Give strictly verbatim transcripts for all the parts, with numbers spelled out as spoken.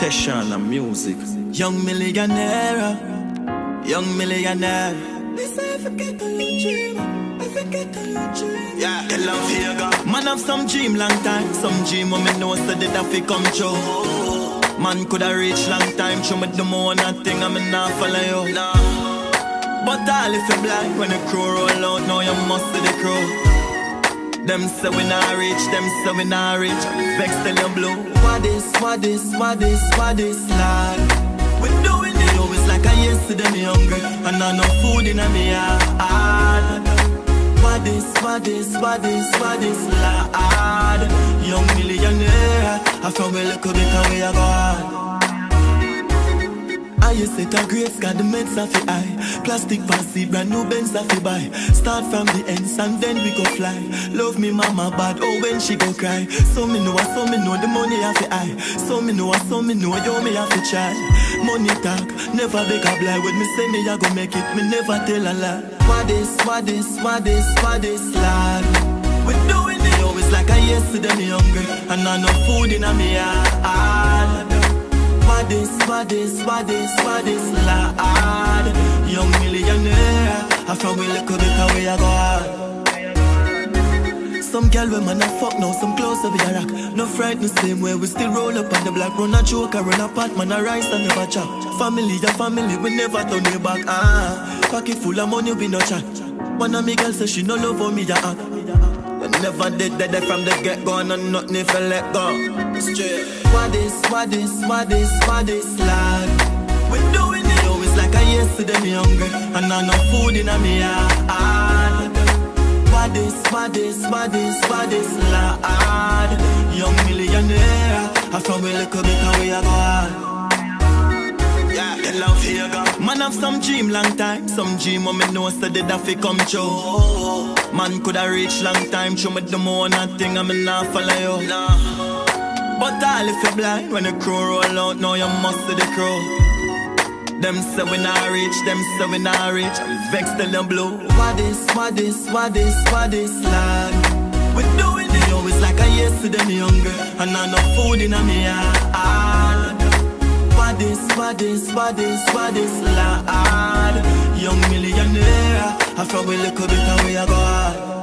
Teshan and music. Young millionaire, young millionaire. They say I forget how you dream, I forget how you dream. Yeah, the love here go. Man have some dream long time, some dream when me know so that I fi come true. Man coulda reach long time, show me the more nothing, I me not follow you. Nah. But all if you blind, when the crew roll out, now you must see the crew. Them say we not reach, them say we not reach. Vex till you blue. What is, what is, what is, what is, lad? We doing it always like I yesterday me hungry, and I no food in me heart. What is, what is, what is, what is, lad? Young millionaire, I from a little bit away I go hard. I used to set a great sky, the meds off the eye. Plastic passy, brand new Benz off the buy. Start from the ends and then we go fly. Love me mama bad, oh when she go cry. So me know, so me know the money off the eye. So me know, so me know, yo me have to try. Money talk, never beg a lie. When me say me I go make it, me never tell a lie. What is, what is, what is, what is, lad? We doing it always like I yesterday me hungry, and I no food in me heart. What is, what is, what is, what is, lad? Young millionaire, I from a little bit away I go hard. Some girl when man a fuck now, some close over a rock. No fright the same way, we still roll up on the block. Run a joke, run a pot, man a rise and never chop. Family, your family, we never turn your back. Ah, pocket full of money, we no chat. One of me girls say she no love for me, ya act. We never did that from the get-go, and nothing if I let go. Straight. What is, what is, what is, what is, lad? We doing it always like I yesterday me hungry, and I no food in me heart. What is, what is, what is, what is, lad? Young millionaire, I from a little bit away I go hard. Yeah, the love here go. Man have some dream long time, some dream when me know so that I fi come true. Man coulda reach long time, show me the more nothing, I me not follow you. Nah. But all if you blind, when the crew roll out, now you must see the crew. Them say we not reach, them say we not reach. Vex till you blue. What is, what is, what is, what is, lad? We doing it always like I yesterday me hungry, and I no food in me heart. What is, what is, what is, what is, lad? Young millionaire, I from a little bit away I go hard.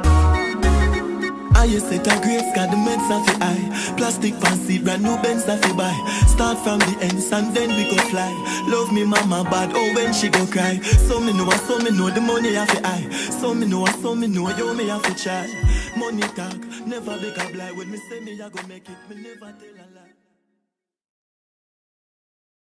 I used to set a great sky, the meds off the eye. Plastic fancy, brand new Benz off the buy. Start from the ends and then we go fly. Love me mama bad, oh when she go cry. So me know, so me know the money off the eye. So me know, so me know, yo me have to try. Money talk, never beg a lie. When me say me I go make it, me never tell a lie.